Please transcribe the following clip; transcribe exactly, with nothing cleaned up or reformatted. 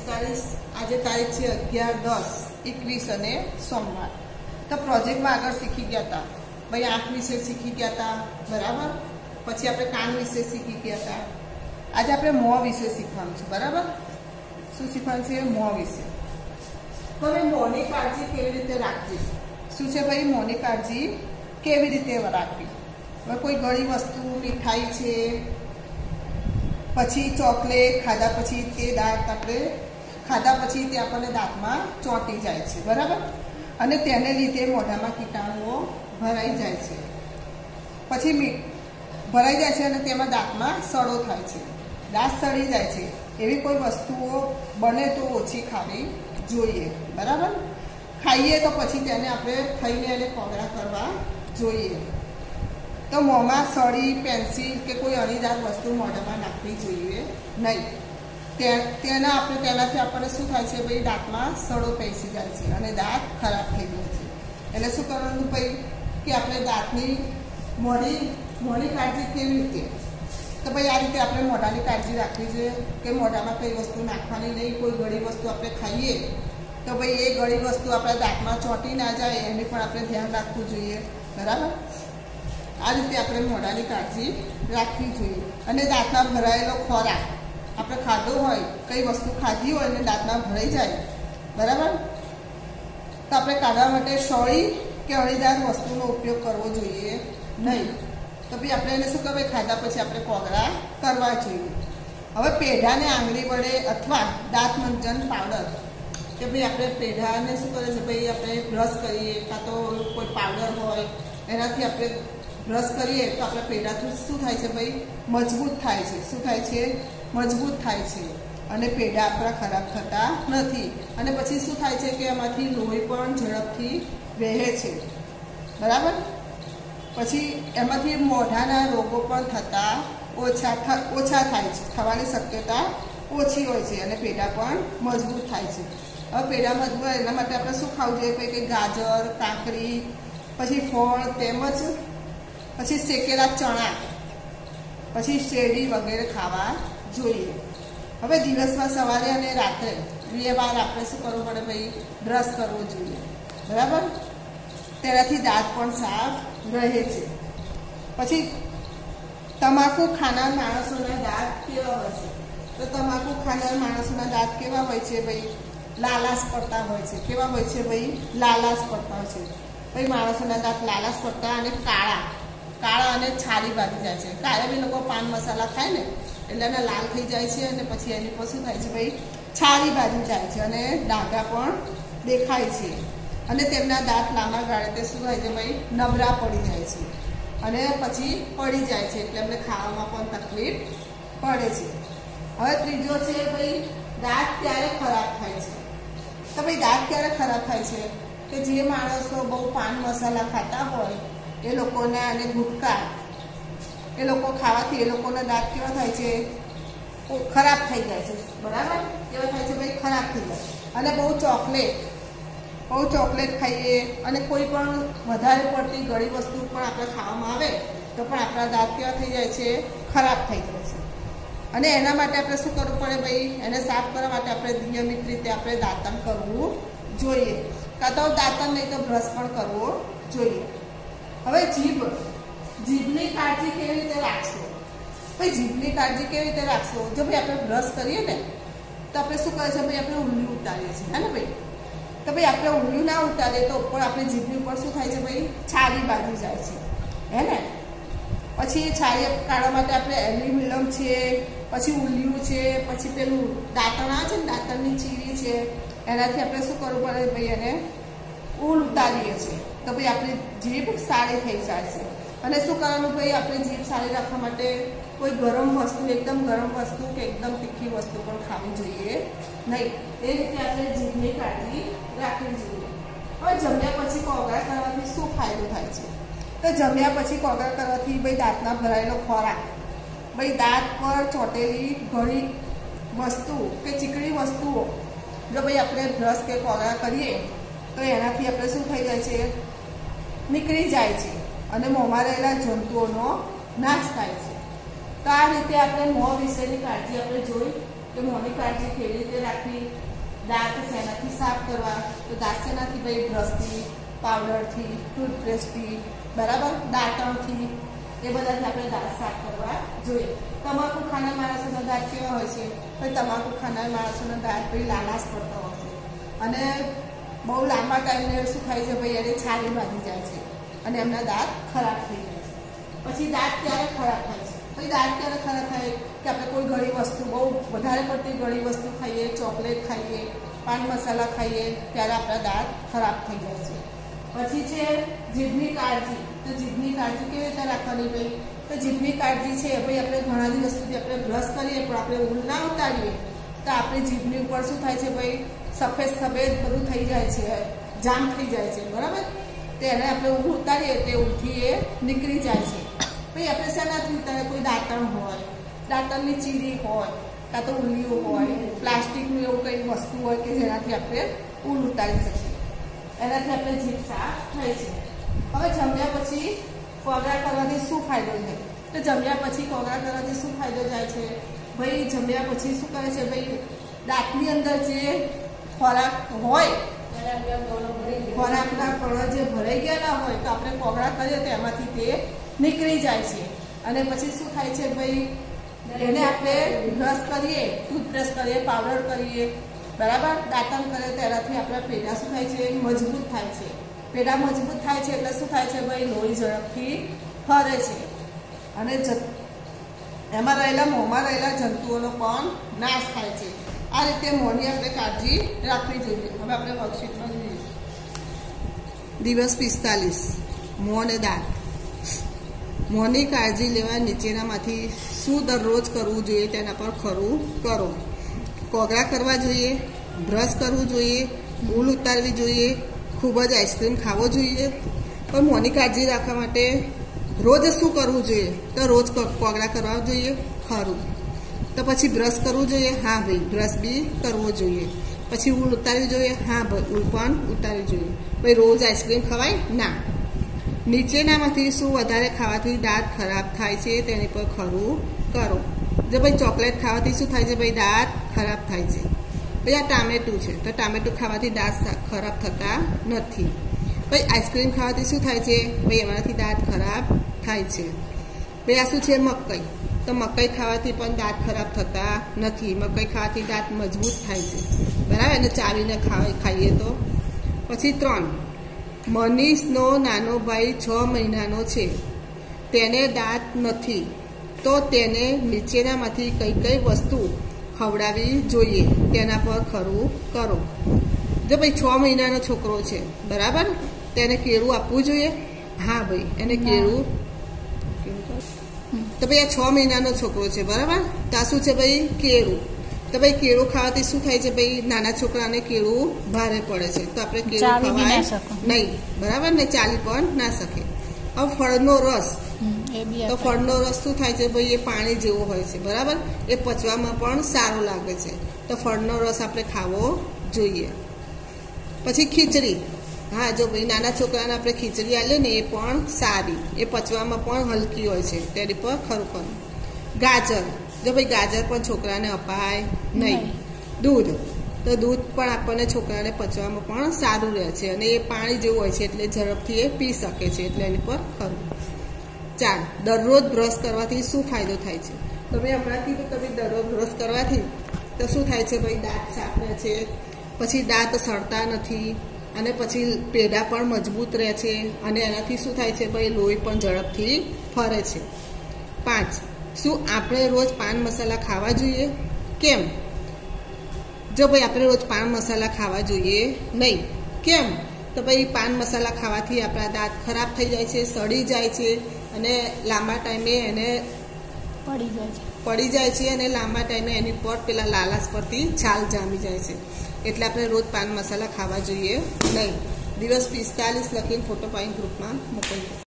પિસ્તાલીસ આજે તારીખ છે અગિયાર દસ એકવીસ અને સોમવાર। તો પ્રોજેક્ટમાં આગળ શીખી ગયા હતા ભાઈ, આંખ વિશે શીખી ગયા હતા બરાબર। પછી આપણે કાન વિશે શીખી ગયા હતા। આજે આપણે મોં વિશે શીખવાનું છે બરાબર। શું શીખવાનું છે? મોં વિશે। તો હવે મોંની કાળજી કેવી રીતે રાખવી? શું છે ભાઈ? મોંની કાળજી કેવી રીતે રાખવી? હવે કોઈ ગળી વસ્તુ, મીઠાઈ છે, પછી ચોકલેટ ખાધા પછી તે દાંત આપણે ખાધા પછી તે આપણને દાંતમાં ચોંટી જાય છે બરાબર, અને તેને લીધે મોઢામાં કીટાણુઓ ભરાઈ જાય છે, પછી ભરાઈ જાય છે અને તેમાં દાંતમાં સડો થાય છે, દાંત સડી જાય છે। એવી કોઈ વસ્તુઓ બને તો ઓછી ખાવી જોઈએ બરાબર। ખાઈએ તો પછી તેને આપણે ખાઈને એને કોગળા કરવા જોઈએ। તો મોંમાં સળી, પેન્સિલ કે કોઈ અણીદાર વસ્તુ મોઢામાં નાખવી જોઈએ નહીં। તેના આપણે તેનાથી આપણને શું થાય છે ભાઈ? દાંતમાં સડો પેસી જાય છે અને દાંત ખરાબ થઈ જાય છે। એટલે શું કરવાનું ભાઈ કે આપણે દાંતની મોઢી મોઢી કાળજી કેવી રીતે? તો ભાઈ આ રીતે આપણે મોઢાની કાળજી રાખવી જોઈએ કે મોઢામાં કઈ વસ્તુ નાખવાની નહીં। કોઈ ગળી વસ્તુ આપણે ખાઈએ તો ભાઈ એ ગળી વસ્તુ આપણા દાંતમાં ચોંટી ના જાય એની પણ આપણે ધ્યાન રાખવું જોઈએ બરાબર। આ રીતે આપણે મોઢાની કાળજી રાખવી જોઈએ। અને દાંતમાં ભરાયેલો ખોરાક આપણે ખાધો હોય, કઈ વસ્તુ ખાધી હોય અને દાંતમાં ભરાઈ જાય બરાબર, તો આપણે કાઢવા માટે સળી કે અણીદાર વસ્તુનો ઉપયોગ કરવો જોઈએ નહીં। તો ભાઈ આપણે એને શું કહેવાય? ખાધા પછી આપણે કોગળા કરવા જોઈએ। હવે પેઢાને આંગળી વડે અથવા દાંત મંજન પાવડર, કે ભાઈ આપણે પેઢાને શું કરે છે ભાઈ? આપણે બ્રશ કરીએ કાં તો કોઈ પાવડર હોય એનાથી આપણે બ્રશ કરીએ તો આપણે પેઢાથી શું થાય છે ભાઈ? મજબૂત થાય છે। શું થાય છે? મજબૂત થાય છે અને પેઢા આપણા ખરાબ થતા નથી। અને પછી શું થાય છે કે એમાંથી લોહી પણ ઝડપથી વહે છે બરાબર। પછી એમાંથી મોઢાના રોગો પણ થતા ઓછા ઓછા થાય છે, થવાની શક્યતા ઓછી હોય છે અને પેઢા પણ મજબૂત થાય છે। હવે પેઢા મજબૂત એના માટે આપણે શું ખાવું જોઈએ? ભાઈ કે ગાજર, કાકડી, પછી ફળ, તેમજ પછી શેકેલા ચણા, પછી શેરડી વગેરે ખાવા જોઈએ। હવે દિવસમાં સવારે અને રાત્રે બે વાર આપણે શું કરવું પડે ભાઈ? બ્રશ કરવો જોઈએ બરાબર। તેનાથી દાંત પણ સાફ રહે છે। પછી તમાકુ ખાનાર માણસોના દાંત કેવા હોય છે? તો તમાકુ ખાનાર માણસોના દાંત કેવા હોય છે ભાઈ? લાલાશ પડતા હોય છે। કેવા હોય છે ભાઈ? લાલાશ પડતા હોય છે ભાઈ। માણસોના દાંત લાલાશ પડતા અને કાળા કાળા અને છારી બાંધી જાય છે। કાયમ એ લોકો પાન મસાલા ખાય ને એટલે એને લાલ થઈ જાય છે અને પછી એની પર શું થાય છે ભાઈ? છારી બાંધી જાય છે અને ડાઘા પણ દેખાય છે અને તેમના દાંત લાંબા ગાળે તે શું થાય છે ભાઈ? નબળા પડી જાય છે અને પછી પડી જાય છે એટલે એમને ખાવામાં પણ તકલીફ પડે છે। હવે ત્રીજો છે ભાઈ, દાંત ક્યારે ખરાબ થાય છે? તો ભાઈ દાંત ક્યારે ખરાબ થાય છે? કે જે માણસો બહુ પાન મસાલા ખાતા હોય એ લોકોને, અને ગુટકા એ લોકો ખાવાથી એ લોકોના દાંત કેવા થાય છે? ખરાબ થઈ જાય છે બરાબર। કેવા થાય છે ભાઈ? ખરાબ થઈ જાય। અને બહુ ચોકલેટ બહુ ચોકલેટ ખાઈએ અને કોઈ પણ વધારે પડતી ગળી વસ્તુ પણ આપણે ખાવામાં આવે તો પણ આપણા દાંત કેવા થઈ જાય છે? ખરાબ થઈ જાય છે। અને એના માટે આપણે શું કરવું પડે ભાઈ? એને સાફ કરવા માટે આપણે નિયમિત રીતે આપણે દાંતણ કરવું જોઈએ, કાં તો દાંતણ નહીં તો બ્રશ પણ કરવો જોઈએ। હવે જીભ જીભની કાળજી કેવી રીતે રાખશો? ભાઈ જીભની કાળજી કેવી રીતે રાખશો? જો ભાઈ આપણે બ્રશ કરીએ ને તો આપણે શું કરે છે ભાઈ? આપણે ઊંઘ્યું ઉતારીએ છીએ હે ને ભાઈ? તો ભાઈ આપણે ઊંઘ્યું ના ઉતારીએ તો ઉપર આપણે જીભની ઉપર શું થાય છે ભાઈ? છારી બાંધી જાય છે હે ને? પછી એ છારી કાઢવા માટે આપણે એલ્યુમિનિયમ છે, પછી ઉલિયું છે, પછી પેલું દાંતણ આવે છે ને, દાંતણની ચીરી છે, એનાથી આપણે શું કરવું પડે ભાઈ? એને ઊલ ઉતારીએ છીએ તો ભાઈ આપણી જીભ સારી થઈ જાય છે। અને શું કરવાનું ભાઈ? આપણે જીભ સારી રાખવા માટે કોઈ ગરમ વસ્તુ, એકદમ ગરમ વસ્તુ કે એકદમ તીખી વસ્તુ પણ ખાવી જોઈએ નહીં। એ રીતે આપણે જીભની કાળજી રાખવી જોઈએ। હવે જમ્યા પછી કોગળા કરવાથી શું ફાયદો થાય છે? તો જમ્યા પછી કોગળા કરવાથી ભાઈ દાંતના ભરાયેલો ખોરાક, ભાઈ દાંત પર ચોંટેલી ઘણી વસ્તુ કે ચીકણી વસ્તુઓ જો ભાઈ આપણે બ્રશ કે કોગળા કરીએ તો એનાથી આપણે શું થઈ જાય છે? નીકળી જાય છે અને મોંમાં રહેલા જંતુઓનો નાશ થાય છે। તો આ રીતે આપણે મોં વિશેની કાળજી આપણે જોઈ। કે મોંની કાળજી કેવી રીતે રાખવી, દાંત શેનાથી સાફ કરવા, તો દાંત શેનાથી ભાઈ બ્રશથી, પાવડરથી, ટૂથબ્રશથી, બરાબર, દાંતણથી, એ બધાથી આપણે દાંત સાફ કરવા જોઈએ. તમાકુ ખાનાર માણસોના દાંત કેવા હોય છે? ભાઈ તમાકુ ખાનાર માણસોના દાંત ભાઈ લાલાશ પડતા હોય છે અને બહુ લાંબા ટાઈમને શું થાય છે ભાઈ, એને છાલી બાંધી જાય છે અને એમના દાંત ખરાબ થઈ જાય છે. પછી દાંત ક્યારે ખરાબ થાય છે? પછી દાંત ક્યારે ખરાબ થાય કે આપણે કોઈ ગળી વસ્તુ, બહુ વધારે પડતી ગળી વસ્તુ ખાઈએ, ચોકલેટ ખાઈએ, પાન મસાલા ખાઈએ, ત્યારે આપણા દાંત ખરાબ થઈ જાય છે. પછી છે જીભની કાળજી. તો જીભની કાળજી કેવી રીતે રાખવાની ભાઈ? તો જીભની કાળજી છે ભાઈ, આપણે ઘણા દિવસથી આપણે બ્રશ કરીએ પણ આપણે ઊંઘ ના ઉતારીએ તો આપણી જીભની ઉપર શું થાય છે ભાઈ, સફેદ સફેદ બધું થઈ જાય છે, જામ થઈ જાય છે, બરાબર. તેને આપણે ઊંઘ ઉતારીએ તે ઊંઘથી એ નીકળી જાય છે. ભાઈ આપણે શેનાથી ઉતારે? કોઈ દાંતણ હોય, દાંતણની ચીરી હોય, કાં તો ઉલીઓ હોય, પ્લાસ્ટિકનું એવું કંઈ વસ્તુ હોય કે જેનાથી આપણે ઊંઘ ઉતારી શકીએ, એનાથી આપણે જીભ સાફ થાય છે. હવે જમ્યા પછી કોગળા કરવાથી શું ફાયદો થાય? તો જમ્યા પછી કોગળા કરવાથી શું ફાયદો જાય છે ભાઈ? જમ્યા પછી શું કરે છે ભાઈ, દાંતની અંદર જે ખોરાક હોય, ખોરાકના કણો જે ભરાઈ ગયેલા હોય તો આપણે કોગળા કરીએ તો એમાંથી તે નીકળી જાય છે. અને પછી શું થાય છે ભાઈ, એને આપણે બ્રશ કરીએ, ટૂથબ્રશ કરીએ, પાવડર કરીએ, બરાબર, દાંતણ કરીએ તો એનાથી આપણા પેઢા શું થાય છે, મજબૂત થાય છે. પેઢા મજબૂત થાય છે એટલે શું થાય છે ભાઈ, લોહી ઝડપથી ફરે છે અને એમાં રહેલા મોંમાં રહેલા જંતુઓનો પણ નાશ થાય છે. આ રીતે મોંની આપણે કાળજી રાખવી જોઈએ. હવે આપણે વર્કશીટમાં જોઈએ. દિવસ પિસ્તાલીસ, મોં અને દાંત. મોંની કાળજી લેવા નીચેનામાંથી શું દરરોજ કરવું જોઈએ તેના પર ખરું કરો. કોગળા કરવા જોઈએ, બ્રશ કરવું જોઈએ, ઊલ ઉતારવી જોઈએ, ખૂબ જ આઈસ્ક્રીમ ખાવો જોઈએ. પણ મોંની કાળજી રાખવા માટે રોજ શું કરવું જોઈએ? તો રોજ કોગળા કરવા જોઈએ, ખરું. તો પછી બ્રશ કરવું જોઈએ, હા ભાઈ બ્રશ બી કરવો જોઈએ. પછી ઊલ ઉતારવી જોઈએ, હા ભાઈ ઊલ પણ ઉતારવી જોઈએ. ભાઈ રોજ આઈસ્ક્રીમ ખવાય ના. નીચેનામાંથી શું વધારે ખાવાથી દાંત ખરાબ થાય છે તેની પર ખરું કરો. જો ભાઈ ચોકલેટ ખાવાથી શું થાય છે ભાઈ, દાંત ખરાબ થાય છે. ભાઈ આ ટામેટું છે તો ટામેટું ખાવાથી દાંત ખરાબ થતા નથી. ભાઈ આઈસ્ક્રીમ ખાવાથી શું થાય છે ભાઈ, એમાંથી દાંત ખરાબ થાય છે. ભાઈ આ શું છે, મકાઈ. તો મકાઈ ખાવાથી પણ દાંત ખરાબ થતા નથી. મકાઈ ખાવાથી દાંત મજબૂત થાય છે, બરાબર, એને ચાવીને ખાઈએ તો. પછી ત્રણ, મનીષનો નાનો ભાઈ છ મહિનાનો છે, તેને દાંત નથી, તો તેને નીચેનામાંથી કઈ કઈ વસ્તુ ખવડાવવી જોઈએ તેના પર ખરું કરો. જો ભાઈ છ મહિનાનો છોકરો છે, બરાબર, તેને કેળું આપવું જોઈએ, હા ભાઈ એને કેળું. તો ભાઈ આ છ મહિનાનો છોકરો છે, બરાબર, તો આ શું છે ભાઈ, કેળું. તો ભાઈ કેળું ખાવાથી શું થાય છે ભાઈ, નાના છોકરાને કેળું ભારે પડે છે તો આપણે કેળું ખવાય નહીં, બરાબર ને, ચાલી પણ ના શકે. હવે ફળનો રસ. તો ફળનો રસ શું થાય છે ભાઈ, એ પાણી જેવો હોય છે, બરાબર, એ પચવામાં પણ સારો લાગે છે તો ફળનો રસ આપણે ખાવો જોઈએ. પછી ખીચડી. હા જો ભાઈ નાના છોકરાને આપણે ખીચડી આલીએ ને એ પણ સારી, એ પચવામાં પણ હલકી હોય છે, તેની પર ખરું ખરું. ગાજર. જો ભાઈ ગાજર પણ છોકરાને અપાય નહીં. દૂધ. તો દૂધ પણ આપણને છોકરાને પચવામાં પણ સારું રહે છે અને એ પાણી જેવું હોય છે એટલે ઝડપથી એ પી શકે છે, એટલે એની પર ખરું. ચાર, દરરોજ બ્રશ કરવાથી શું ફાયદો થાય છે? તમે હમણાં કીધું તમે દરરોજ બ્રશ કરવાથી તો શું થાય છે ભાઈ, દાંત સાફ રહે છે, પછી દાંત સડતા નથી અને પછી પેઢા પણ મજબૂત રહે છે અને એનાથી શું થાય છે ભાઈ, લોહી પણ ઝડપથી ફરે છે. પાંચ, શું આપણે રોજ પાન મસાલા ખાવા જોઈએ? કેમ? જો ભાઈ આપણે રોજ પાન મસાલા ખાવા જોઈએ નહીં. કેમ? તો ભાઈ પાન મસાલા ખાવાથી આપણા દાંત ખરાબ થઈ જાય છે, સડી જાય છે અને લાંબા ટાઈમે એને પડી જાય છે પડી જાય છે અને લાંબા ટાઈમે એની પર પેલા લાલાશ પરથી છાલ જામી જાય છે. એટલે આપણે રોજ પાન મસાલા ખાવા જોઈએ નહીં. દિવસ પિસ્તાલીસ લખીને ફોટો પાડીને ગ્રુપમાં મોકલજો.